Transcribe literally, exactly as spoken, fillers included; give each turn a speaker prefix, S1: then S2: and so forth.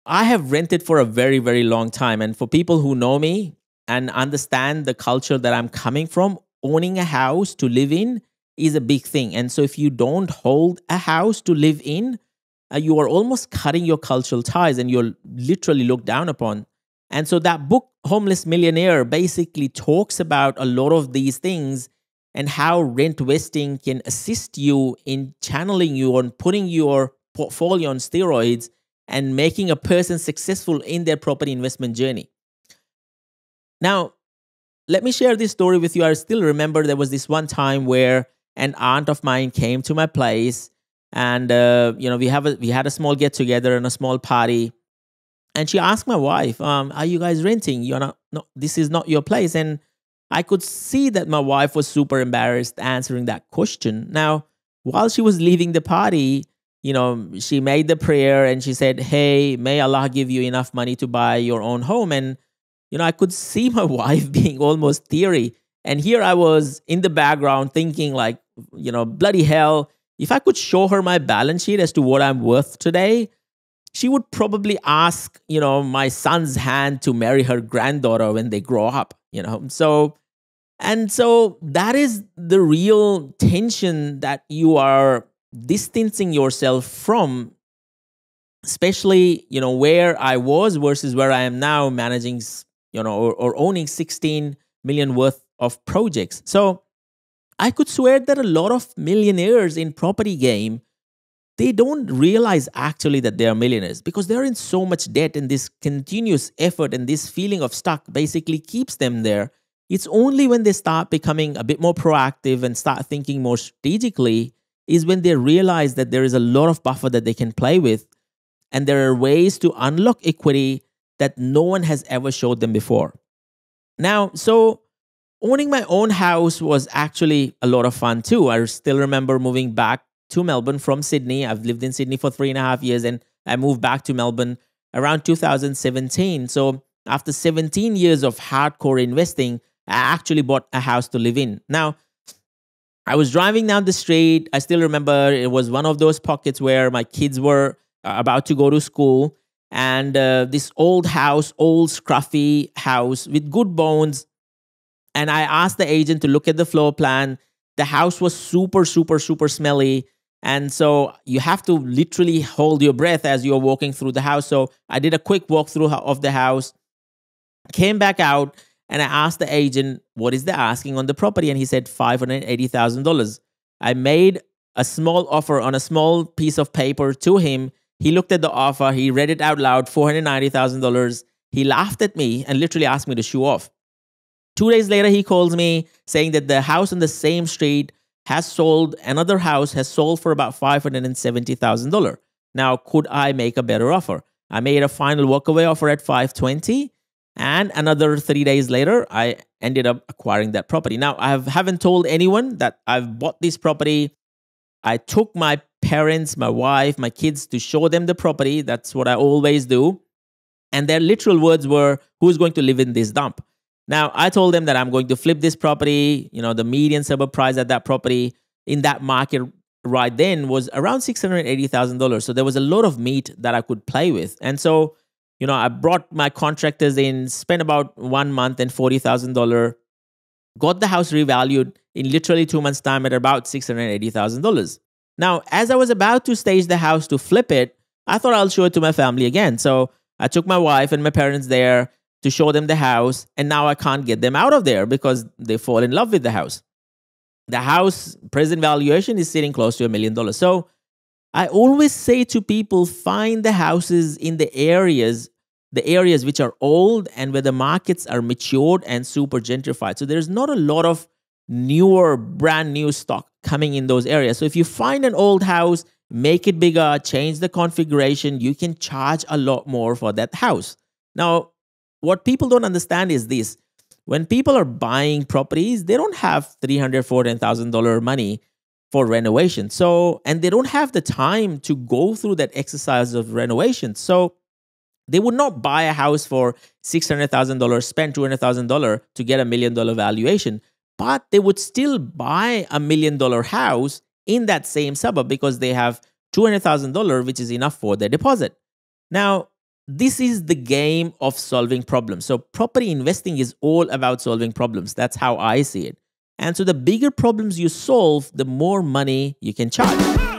S1: I have rented for a very, very long time. And for people who know me and understand the culture that I'm coming from, owning a house to live in is a big thing. And so if you don't hold a house to live in, uh, you are almost cutting your cultural ties and you're literally looked down upon. And so that book, Homeless Millionaire, basically talks about a lot of these things and how rent vesting can assist you in channeling you on putting your portfolio on steroids and making a person successful in their property investment journey. Now, let me share this story with you. I still remember there was this one time where an aunt of mine came to my place, and uh, you know we have a, we had a small get together and a small party, and she asked my wife, um, "Are you guys renting? You're not. No, this is not your place." And I could see that my wife was super embarrassed answering that question. Now, while she was leaving the party, you know, she made the prayer and she said, "Hey, may Allah give you enough money to buy your own home." And, you know, I could see my wife being almost teary. And here I was in the background thinking, like, you know, bloody hell, if I could show her my balance sheet as to what I'm worth today, she would probably ask, you know, my son's hand to marry her granddaughter when they grow up, you know. So, and so that is the real tension that you are distancing yourself from, especially, you know, where I was versus where I am now managing, you know, or, or owning sixteen million worth of projects. So I could swear that a lot of millionaires in property game, they don't realize actually that they are millionaires because they're in so much debt, and this continuous effort and this feeling of stuck basically keeps them there. It's only when they start becoming a bit more proactive and start thinking more strategically is when they realize that there is a lot of buffer that they can play with, and there are ways to unlock equity that no one has ever showed them before. Now, so owning my own house was actually a lot of fun too. I still remember moving back to Melbourne from Sydney. I've lived in Sydney for three and a half years, and I moved back to Melbourne around two thousand seventeen. So after seventeen years of hardcore investing, I actually bought a house to live in. Now, I was driving down the street. I still remember it was one of those pockets where my kids were uh, about to go to school. And uh, this old house, old scruffy house with good bones. And I asked the agent to look at the floor plan. The house was super, super, super smelly. And so you have to literally hold your breath as you're walking through the house. So I did a quick walkthrough of the house, came back out, and I asked the agent, what is the asking on the property? And he said five hundred eighty thousand dollars. I made a small offer on a small piece of paper to him. He looked at the offer. He read it out loud, four hundred ninety thousand dollars. He laughed at me and literally asked me to show off. Two days later, he calls me saying that the house on the same street has sold, another house has sold for about five hundred seventy thousand dollars. Now, could I make a better offer? I made a final walkaway offer at five hundred twenty thousand dollars. And another three days later, I ended up acquiring that property. Now, I have, haven't told anyone that I've bought this property. I took my parents, my wife, my kids to show them the property. That's what I always do. And their literal words were, who's going to live in this dump? Now, I told them that I'm going to flip this property. You know, the median suburb price at that property in that market right then was around six hundred eighty thousand dollars. So there was a lot of meat that I could play with. And so, you know, I brought my contractors in, spent about one month and forty thousand dollars, got the house revalued in literally two months' time at about six hundred eighty thousand dollars. Now, as I was about to stage the house to flip it, I thought I'll show it to my family again. So I took my wife and my parents there to show them the house, and now I can't get them out of there because they fall in love with the house. The house present valuation is sitting close to a million dollars. So I always say to people, find the houses in the areas, the areas which are old and where the markets are matured and super gentrified. So there's not a lot of newer, brand new stock coming in those areas. So if you find an old house, make it bigger, change the configuration, you can charge a lot more for that house. Now, what people don't understand is this. When people are buying properties, they don't have three hundred thousand dollars, four hundred thousand dollars money for renovation. So, and they don't have the time to go through that exercise of renovation. So they would not buy a house for six hundred thousand dollars, spend two hundred thousand dollars to get a million dollar valuation, but they would still buy a million dollar house in that same suburb because they have two hundred thousand dollars, which is enough for their deposit. Now, This is the game of solving problems. So property investing is all about solving problems. That's how I see it. And so the bigger problems you solve, the more money you can charge.